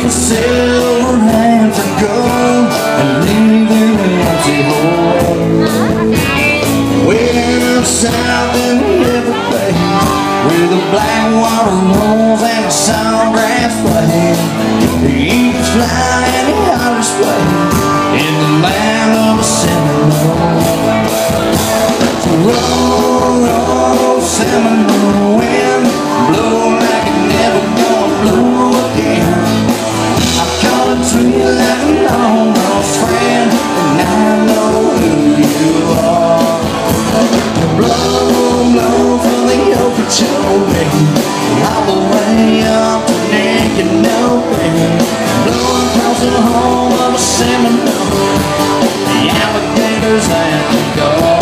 the silver hand for gold and leave their empty home. We're south in Everglades, where the black water rolls and the sawgrass flames. The eagles fly and the otters play in the land of the Seminole. So roll, roll, Seminole wind, blow like it never gonna blow again. I call a tree like a long lost friend, and I know who you are. Blow, blow for the Okeechobee, all the way up to Necanoe. Blow across the home of a Seminole, the alligators and the gulls.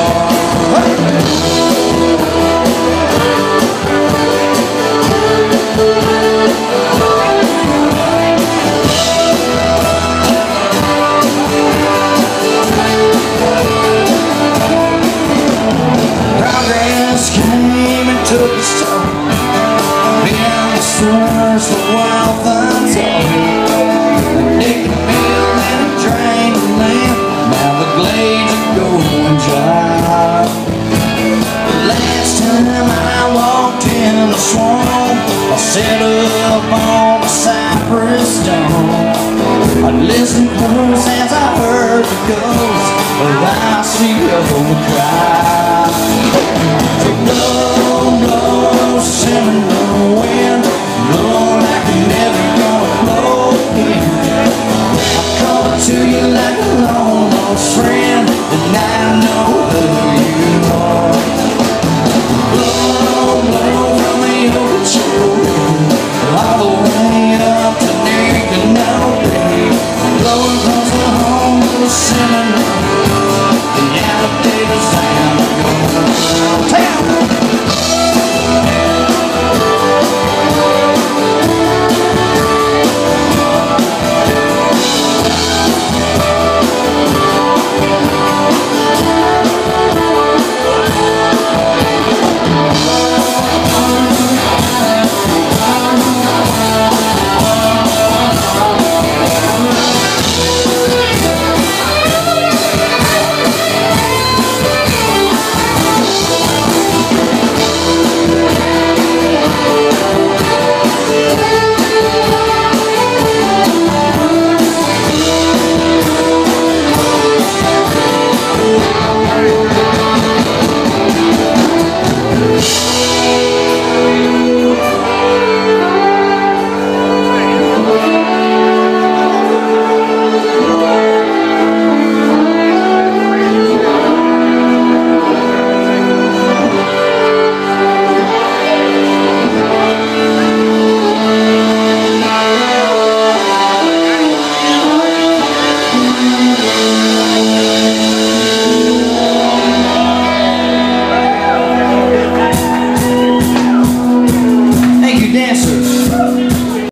Progress came and took its toll. Beyond the stars, the wild thoughts dig the mill and it drained the land. Now the glades are going dry. The last time I walked in the swamp, I set up on the cypress stone. I listened close as I heard the ghost of Osceola cry.